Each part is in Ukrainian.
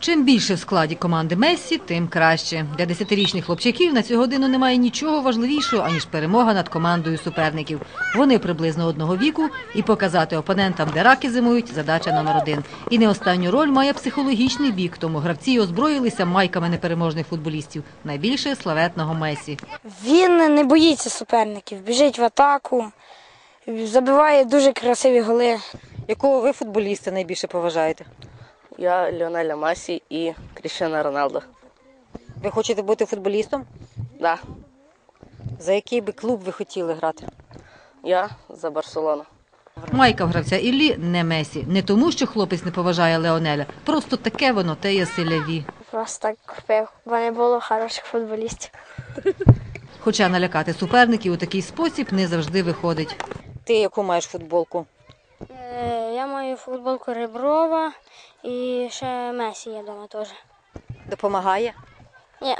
Чим більше в складі команди Мессі, тим краще. Для 10-річних хлопчаків на цю годину немає нічого важливішого, аніж перемога над командою суперників. Вони приблизно одного віку, і показати опонентам, де раки зимують – задача номер 1. І не останню роль має психологічний бік, тому гравці озброїлися майками непереможних футболістів, найбільше славетного Месі. Він не боїться суперників, біжить в атаку, забиває дуже красиві голи. Якого ви футболіста найбільше поважаєте? Я Ліонеля Месі і Кріштіану Роналдо. Ви хочете бути футболістом? Да. За який би клуб ви хотіли грати? Я за Барселону. Майка в гравця Іллі не Месі. Не тому, що хлопець не поважає Леонеля. Просто таке воно, те є селяві. Просто так купив, бо не було хороших футболістів. Хоча налякати суперників у такий спосіб не завжди виходить. Ти яку маєш футболку? Я маю футболку Реброва і ще Месі є вдома теж. Допомагає? Ні.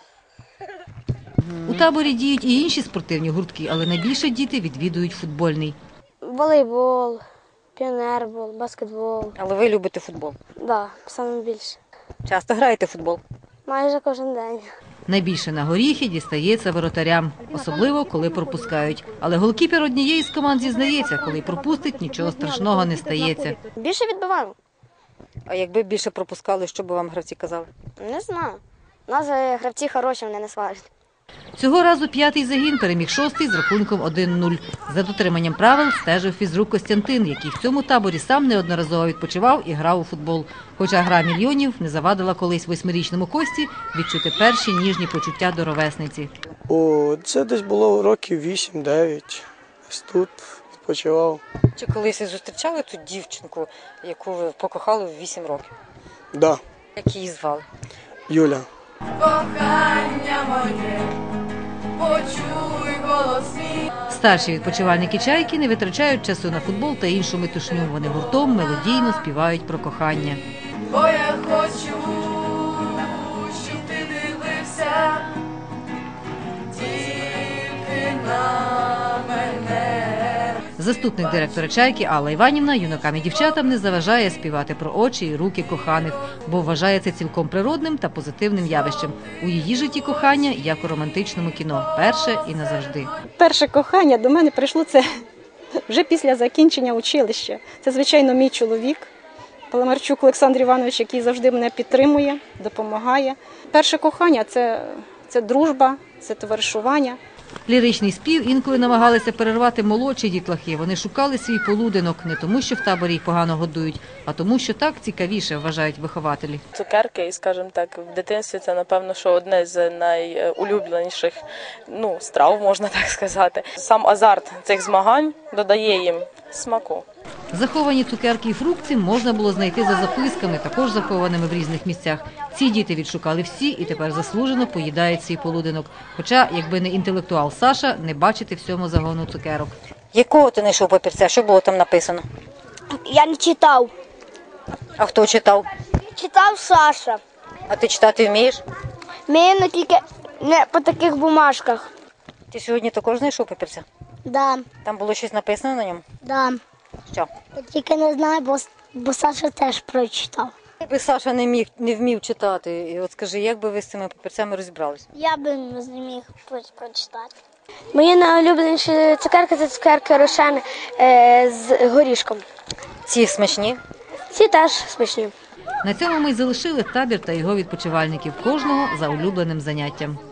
У таборі діють і інші спортивні гуртки, але найбільше діти відвідують футбольний. Волейбол, піонербол, баскетбол. Але ви любите футбол? Так, саме більше. Часто граєте в футбол? Майже кожен день. Найбільше на горіхи дістається воротарям, особливо коли пропускають. Але голкіпер однієї з команд зізнається, коли пропустить, нічого страшного не стається. Більше відбиваємо? А якби більше пропускали, що б вам гравці казали? Не знаю. У нас гравці хороші, вони не сварять. Цього разу 5-й загін переміг 6-й з рахунком 1-0. За дотриманням правил стежив фізрук Костянтин, який в цьому таборі сам неодноразово відпочивав і грав у футбол. Хоча гра мільйонів не завадила колись 8-річному Кості відчути перші ніжні почуття до ровесниці. Це десь було років 8-9. Ось тут відпочивав. Чи колись зустрічали ту дівчинку, яку ви покохали в 8 років? Да, Як її звали? Юля. Кохання моє, почуй голос мій. Старші відпочивальники «Чайки» не витрачають часу на футбол та іншу метушню. Вони гуртом мелодійно співають про кохання. Бо я хочу, щоб ти дивився тільки на мене. Заступник директора «Чайки» Алла Іванівна юнакам і дівчатам не заважає співати про очі і руки коханих, бо вважає це цілком природним та позитивним явищем. У її житті кохання, як у романтичному кіно, перше і назавжди. Перше кохання до мене прийшло це вже після закінчення училища. Це, звичайно, мій чоловік, Паламарчук Олександр Іванович, який завжди мене підтримує, допомагає. Перше кохання – це дружба, це товаришування. Ліричний спів інколи намагалися перервати молодші дітлахи. Вони шукали свій полуденок не тому, що в таборі їх погано годують, а тому, що так цікавіше, вважають вихователі. Цукерки, і, скажімо так, в дитинстві це, напевно, що одне з найулюбленіших страв, можна так сказати. Сам азарт цих змагань додає їм смаку. Заховані цукерки і фрукти можна було знайти за записками, також захованими в різних місцях. Ці діти відшукали всі і тепер заслужено поїдають свій полуденок. Хоча, якби не інтелектуал Саша, не бачити всьому загону цукерок. Якого ти знайшов папірця? Що було там написано? Я не читав. А хто читав? Читав Саша. А ти читати вмієш? Ми тільки не по таких бумажках. Ти сьогодні також знайшов папірця? Да, Там було щось написано на ньому? да. Що? Я тільки не знаю, бо Саша теж прочитав. Якби Саша не вмів читати, і от скажи, як би ви з цими папірцями розібралися? Я би не зміг прочитати. Мої найулюбленіші цукерки – це цукерки Рошен з горішком. Ці смачні? Ці теж смачні. На цьому ми й залишили табір та його відпочивальників, кожного за улюбленим заняттям.